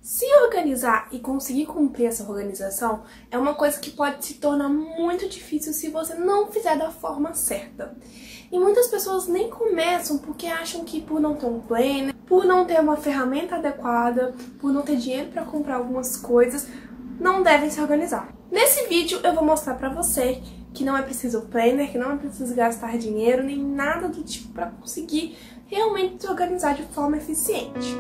Se organizar e conseguir cumprir essa organização é uma coisa que pode se tornar muito difícil se você não fizer da forma certa. E muitas pessoas nem começam porque acham que por não ter um planner, por não ter uma ferramenta adequada, por não ter dinheiro para comprar algumas coisas, não devem se organizar. Nesse vídeo eu vou mostrar pra você que não é preciso planner, que não é preciso gastar dinheiro, nem nada do tipo para conseguir realmente se organizar de forma eficiente.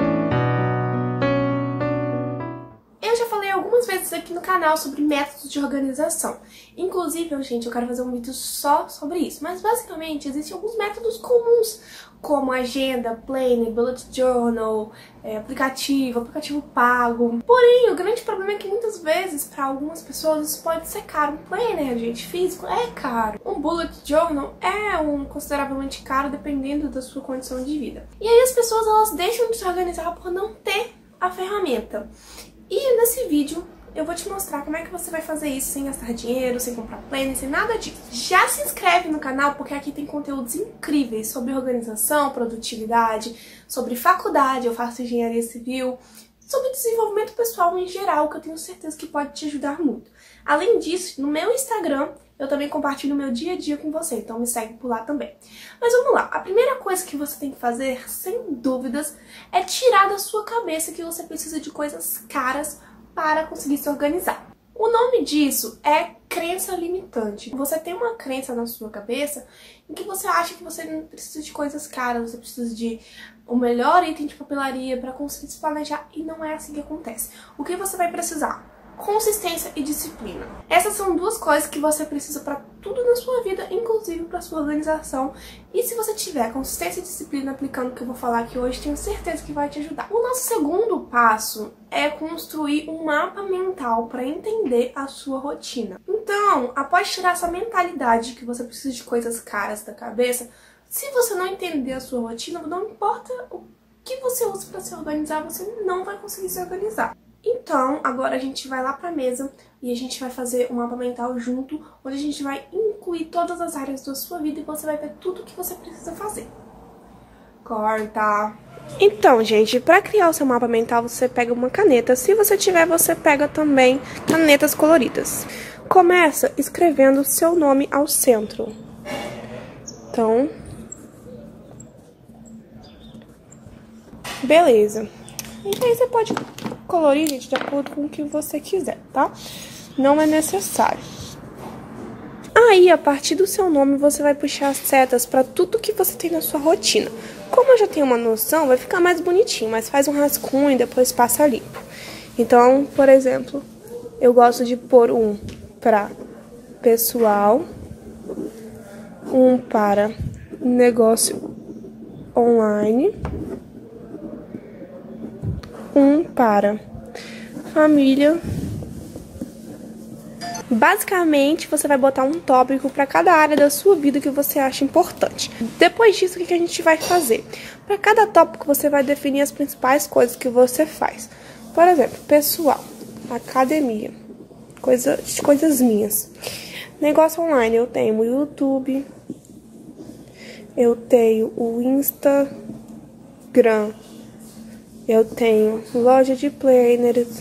Eu já falei algumas vezes aqui no canal sobre métodos de organização. Inclusive, gente, eu quero fazer um vídeo só sobre isso. Mas basicamente existem alguns métodos comuns, como agenda, planner, bullet journal, aplicativo pago. Porém, o grande problema é que muitas vezes, para algumas pessoas, isso pode ser caro. Um planner, gente, físico, é caro. Um bullet journal é consideravelmente caro, dependendo da sua condição de vida. E aí as pessoas, elas deixam de se organizar por não ter a ferramenta. E nesse vídeo eu vou te mostrar como é que você vai fazer isso sem gastar dinheiro, sem comprar planner, sem nada disso. Já se inscreve no canal porque aqui tem conteúdos incríveis sobre organização, produtividade, sobre faculdade, eu faço engenharia civil, sobre desenvolvimento pessoal em geral, que eu tenho certeza que pode te ajudar muito. Além disso, no meu Instagram eu também compartilho o meu dia a dia com você, então me segue por lá também. Mas vamos lá, a primeira coisa que você tem que fazer, sem dúvidas, é tirar da sua cabeça que você precisa de coisas caras para conseguir se organizar. O nome disso é crença limitante. Você tem uma crença na sua cabeça em que você acha que você não precisa de coisas caras, você precisa de o melhor item de papelaria para conseguir se planejar, e não é assim que acontece. O que você vai precisar? Consistência e disciplina. Essas são duas coisas que você precisa para tudo na sua vida, inclusive para sua organização. E se você tiver consistência e disciplina aplicando o que eu vou falar aqui hoje, tenho certeza que vai te ajudar. O nosso segundo passo é construir um mapa mental para entender a sua rotina. Então, após tirar essa mentalidade de que você precisa de coisas caras da cabeça, se você não entender a sua rotina, não importa o que você usa para se organizar, você não vai conseguir se organizar. Então, agora a gente vai lá pra mesa e a gente vai fazer um mapa mental junto, onde a gente vai incluir todas as áreas da sua vida e você vai ver tudo o que você precisa fazer. Corta! Então, gente, pra criar o seu mapa mental, você pega uma caneta. Se você tiver, você pega também canetas coloridas. Começa escrevendo o seu nome ao centro. Então, beleza. Então aí você pode colorir, gente, de acordo com o que você quiser, tá? Não é necessário. Aí, a partir do seu nome, você vai puxar as setas para tudo que você tem na sua rotina. Como eu já tenho uma noção, vai ficar mais bonitinho, mas faz um rascunho e depois passa limpo. Então, por exemplo, eu gosto de pôr um para pessoal, um para negócio online, um para família. Basicamente, você vai botar um tópico para cada área da sua vida que você acha importante. Depois disso, o que a gente vai fazer? Para cada tópico, você vai definir as principais coisas que você faz. Por exemplo, pessoal, academia, coisas minhas. Negócio online, eu tenho o YouTube, eu tenho o Instagram, eu tenho loja de planners,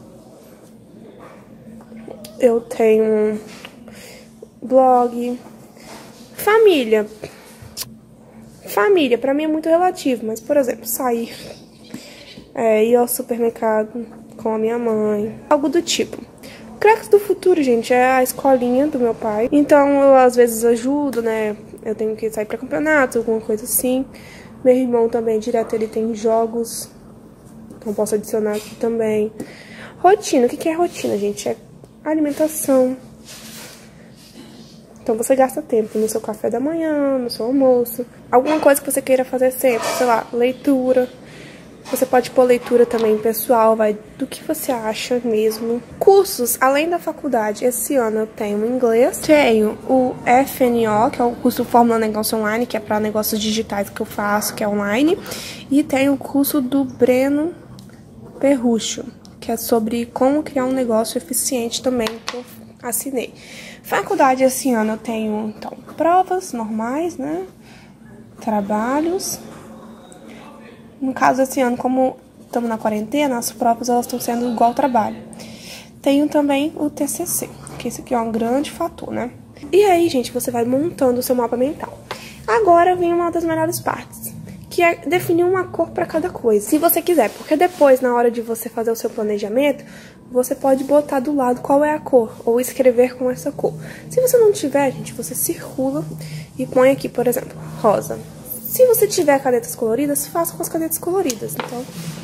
eu tenho blog. Família. Família, pra mim é muito relativo, mas, por exemplo, sair, ir ao supermercado com a minha mãe, algo do tipo. Cracks do futuro, gente, é a escolinha do meu pai. Então, eu às vezes ajudo, né? Eu tenho que sair pra campeonato, alguma coisa assim. Meu irmão também, direto, ele tem jogos. Então, posso adicionar aqui também. Rotina. O que é rotina, gente? É alimentação. Então, você gasta tempo no seu café da manhã, no seu almoço. Alguma coisa que você queira fazer sempre. Sei lá, leitura. Você pode pôr leitura também pessoal, vai do que você acha mesmo. Cursos, além da faculdade, esse ano eu tenho inglês. Tenho o FNO, que é o curso Fórmula Negócio Online, que é para negócios digitais que eu faço, que é online. E tenho o curso do Breno Perrucho, que é sobre como criar um negócio eficiente também, que eu assinei. Faculdade, esse ano eu tenho, então, provas normais, né? Trabalhos. No caso, esse ano, como estamos na quarentena, as provas elas estão sendo igual ao trabalho. Tenho também o TCC, que esse aqui é um grande fator, né? E aí, gente, você vai montando o seu mapa mental. Agora vem uma das melhores partes, que é definir uma cor para cada coisa, se você quiser, porque depois, na hora de você fazer o seu planejamento, você pode botar do lado qual é a cor, ou escrever com essa cor. Se você não tiver, gente, você circula e põe aqui, por exemplo, rosa. Se você tiver canetas coloridas, faça com as canetas coloridas, então.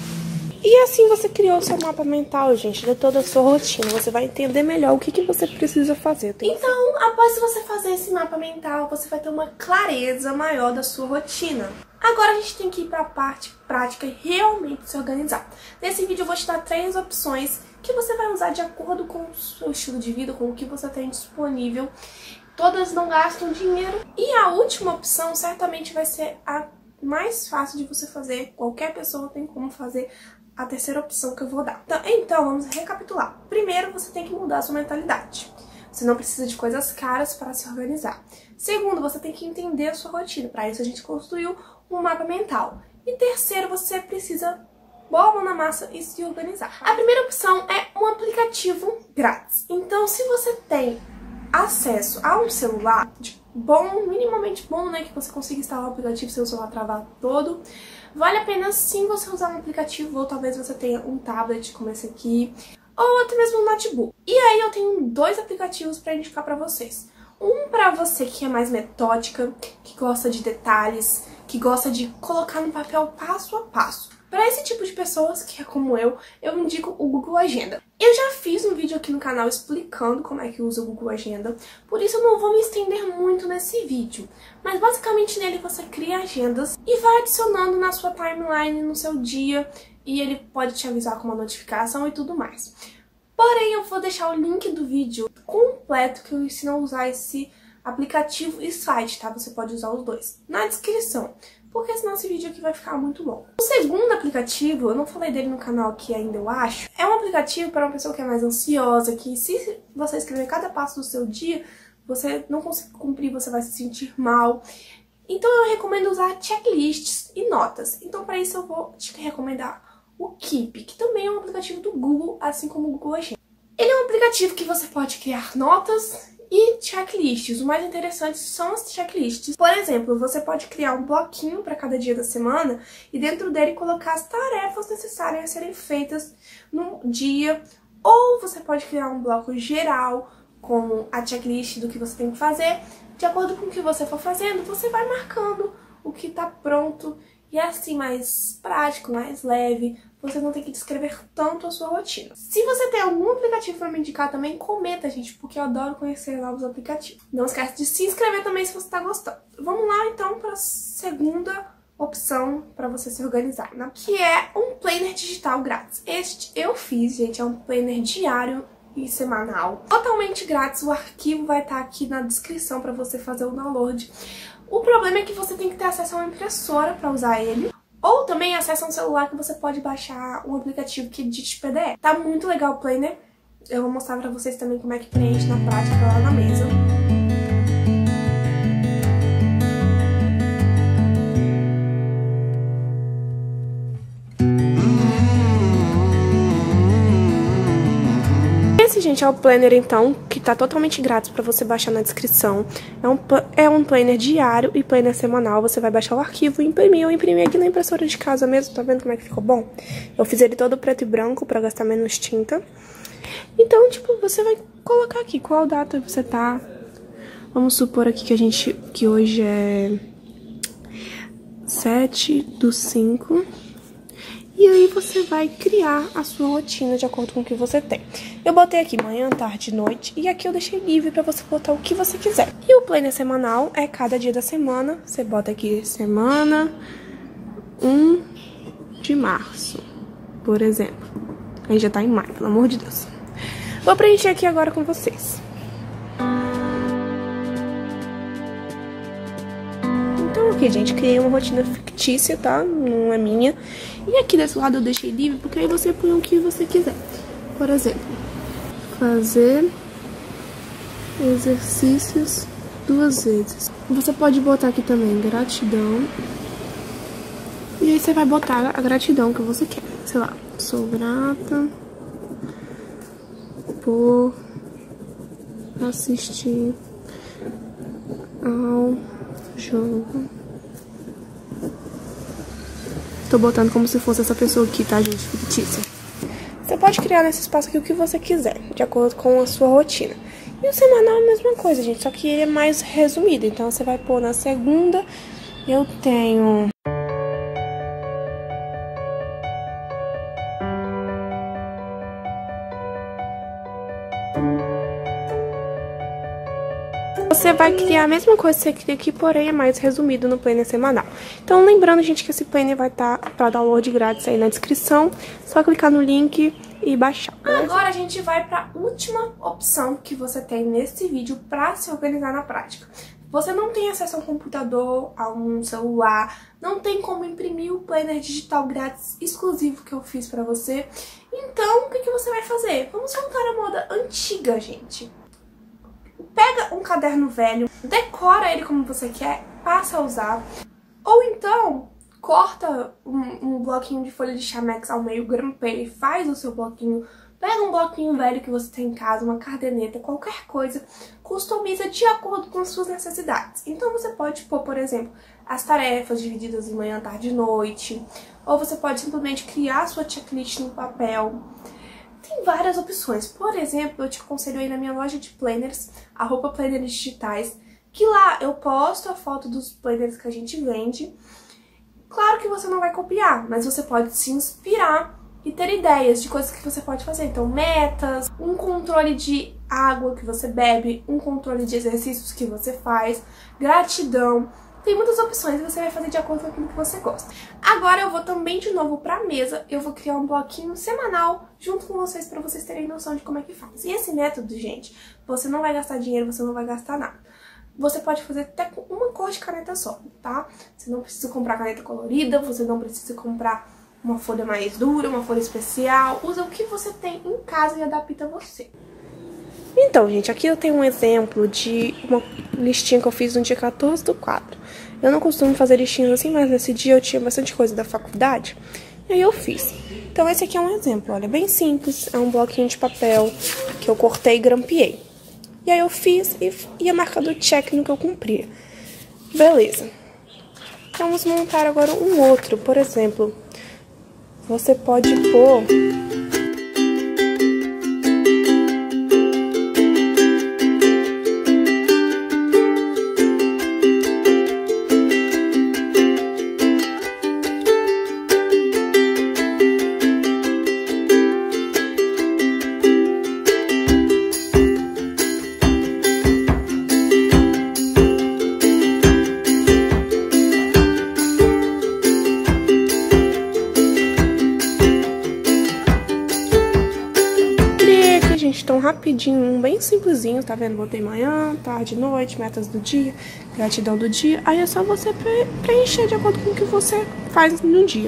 E assim você criou o seu mapa mental, gente, de toda a sua rotina. Você vai entender melhor o que você precisa fazer. Então, após você fazer esse mapa mental, você vai ter uma clareza maior da sua rotina. Agora a gente tem que ir para a parte prática e realmente se organizar. Nesse vídeo eu vou te dar 3 opções que você vai usar de acordo com o seu estilo de vida, com o que você tem disponível. Todas não gastam dinheiro. E a última opção certamente vai ser a mais fácil de você fazer. Qualquer pessoa tem como fazer a terceira opção que eu vou dar. Então vamos recapitular. Primeiro, você tem que mudar a sua mentalidade. Você não precisa de coisas caras para se organizar. Segundo, você tem que entender a sua rotina. Para isso a gente construiu um mapa mental. E terceiro, você precisa pôr a mão na massa e se organizar. A primeira opção é um aplicativo grátis. Então, se você tem acesso a um celular bom, minimamente bom, né, que você consiga instalar o aplicativo sem o celular travar todo, vale a pena sim você usar um aplicativo, ou talvez você tenha um tablet como esse aqui, ou até mesmo um notebook. E aí eu tenho 2 aplicativos para indicar para vocês. Um para você que é mais metódica, que gosta de detalhes, que gosta de colocar no papel passo a passo. Para esse tipo de pessoas, que é como eu indico o Google Agenda. Eu já fiz um vídeo aqui no canal explicando como é que usa o Google Agenda, por isso eu não vou me estender muito nesse vídeo. Mas basicamente nele você cria agendas e vai adicionando na sua timeline, no seu dia, e ele pode te avisar com uma notificação e tudo mais. Porém, eu vou deixar o link do vídeo completo que eu ensino a usar esse aplicativo e site, tá? Você pode usar os 2 na descrição, porque senão esse vídeo aqui vai ficar muito longo. O segundo aplicativo, eu não falei dele no canal aqui ainda, eu acho, é um aplicativo para uma pessoa que é mais ansiosa, que se você escrever cada passo do seu dia, você não consegue cumprir, você vai se sentir mal. Então eu recomendo usar checklists e notas. Então para isso eu vou te recomendar o Keep, que também é um aplicativo do Google, assim como o Google Agenda. Ele é um aplicativo que você pode criar notas e checklists. O mais interessante são as checklists. Por exemplo, você pode criar um bloquinho para cada dia da semana e dentro dele colocar as tarefas necessárias a serem feitas no dia. Ou você pode criar um bloco geral com a checklist do que você tem que fazer. De acordo com o que você for fazendo, você vai marcando o que está pronto. E é assim mais prático, mais leve. Você não tem que descrever tanto a sua rotina. Se você tem algum aplicativo para me indicar também, comenta, gente, porque eu adoro conhecer novos aplicativos. Não esquece de se inscrever também se você está gostando. Vamos lá, então, para a segunda opção para você se organizar, né? Que é um planner digital grátis. Este eu fiz, gente, é um planner diário e semanal. Totalmente grátis, o arquivo vai estar aqui na descrição para você fazer o download. O problema é que você tem que ter acesso a uma impressora para usar ele. Ou também acesso a um celular que você pode baixar um aplicativo que edite PDF. Tá muito legal o planner. Eu vou mostrar pra vocês também como é que preenche na prática lá na mesa. Esse, gente, é o planner, então, que tá totalmente grátis pra você baixar na descrição. É um planner diário e planner semanal. Você vai baixar o arquivo e imprimir. Eu imprimi aqui na impressora de casa mesmo. Tá vendo como é que ficou bom? Eu fiz ele todo preto e branco pra gastar menos tinta. Então, tipo, você vai colocar aqui qual data você tá. Vamos supor aqui que hoje é 7/5. E aí você vai criar a sua rotina de acordo com o que você tem. Eu botei aqui manhã, tarde, noite, e aqui eu deixei livre pra você botar o que você quiser. E o planner semanal é cada dia da semana. Você bota aqui semana 1 de março, por exemplo. Aí já tá em maio, pelo amor de Deus. Vou preencher aqui agora com vocês. Então aqui, gente, criei uma rotina fictícia, tá? Não é minha. E aqui desse lado eu deixei livre, porque aí você põe o que você quiser. Por exemplo, fazer exercícios 2 vezes. Você pode botar aqui também gratidão. E aí você vai botar a gratidão que você quer. sei lá, sou grata por assistir ao jogo. Tô botando como se fosse essa pessoa aqui, tá, gente? Fictícia. Você pode criar nesse espaço aqui o que você quiser, de acordo com a sua rotina. E o semanal é a mesma coisa, gente, só que ele é mais resumido. Então, você vai pôr na segunda, eu tenho... Você vai criar a mesma coisa que você cria aqui, porém é mais resumido no planner semanal. Então, lembrando, gente, que esse planner vai estar para download grátis aí na descrição. Só clicar no link e baixar. Agora a gente vai para a última opção que você tem nesse vídeo para se organizar na prática. Você não tem acesso a um computador, a um celular, não tem como imprimir o planner digital grátis exclusivo que eu fiz para você. Então, o que você vai fazer? Vamos voltar à moda antiga, gente. Pega um caderno velho, decora ele como você quer, passa a usar. Ou então, corta um bloquinho de folha de chamex ao meio, grampeia e faz o seu bloquinho. Pega um bloquinho velho que você tem em casa, uma caderneta, qualquer coisa, customiza de acordo com as suas necessidades. Então você pode pôr, por exemplo, as tarefas divididas em manhã, tarde e noite. Ou você pode simplesmente criar a sua checklist no papel. Tem várias opções. Por exemplo, eu te aconselho aí na minha loja de planners, @planners digitais, que lá eu posto a foto dos planners que a gente vende. Claro que você não vai copiar, mas você pode se inspirar e ter ideias de coisas que você pode fazer. Então, metas, um controle de água que você bebe, um controle de exercícios que você faz, gratidão. Tem muitas opções e você vai fazer de acordo com aquilo que você gosta. Agora eu vou também de novo pra mesa, eu vou criar um bloquinho semanal junto com vocês pra vocês terem noção de como é que faz. E esse método, gente, você não vai gastar dinheiro, você não vai gastar nada. Você pode fazer até com uma cor de caneta só, tá? Você não precisa comprar caneta colorida, você não precisa comprar uma folha mais dura, uma folha especial. Usa o que você tem em casa e adapta você. Então, gente, aqui eu tenho um exemplo de uma listinha que eu fiz no dia 14/4. Eu não costumo fazer listinhas assim, mas nesse dia eu tinha bastante coisa da faculdade, e aí eu fiz. Então esse aqui é um exemplo, olha, bem simples, é um bloquinho de papel que eu cortei e grampeei. E aí eu fiz e ia marcando check no que eu cumpria. Beleza. Vamos montar agora um outro, por exemplo, você pode pôr... Tão rapidinho, bem simplesinho, tá vendo? Botei manhã, tarde, noite, metas do dia, gratidão do dia. Aí é só você preencher de acordo com o que você faz no dia.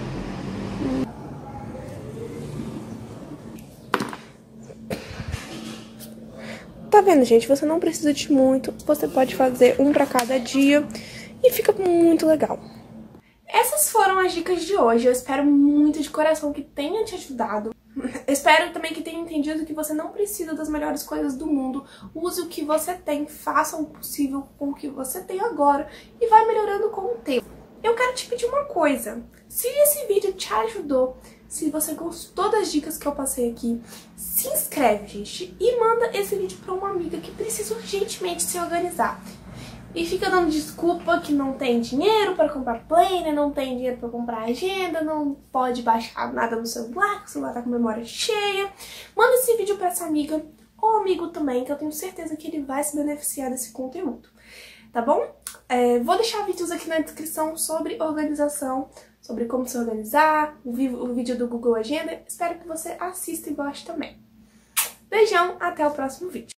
Tá vendo, gente? Você não precisa de muito, você pode fazer um pra cada dia e fica muito legal. Essas foram as dicas de hoje, eu espero muito de coração que tenha te ajudado. Espero também que tenha entendido que você não precisa das melhores coisas do mundo. Use o que você tem, faça o possível com o que você tem agora e vai melhorando com o tempo. Eu quero te pedir uma coisa. Se esse vídeo te ajudou, se você gostou das dicas que eu passei aqui, se inscreve, gente, e manda esse vídeo para uma amiga que precisa urgentemente se organizar. E fica dando desculpa que não tem dinheiro para comprar planner, não tem dinheiro para comprar agenda, não pode baixar nada no celular, que o celular tá com memória cheia. Manda esse vídeo para essa amiga ou amigo também, que eu tenho certeza que ele vai se beneficiar desse conteúdo. Tá bom? Vou deixar vídeos aqui na descrição sobre organização, sobre como se organizar, o vídeo do Google Agenda. Espero que você assista e goste também. Beijão, até o próximo vídeo.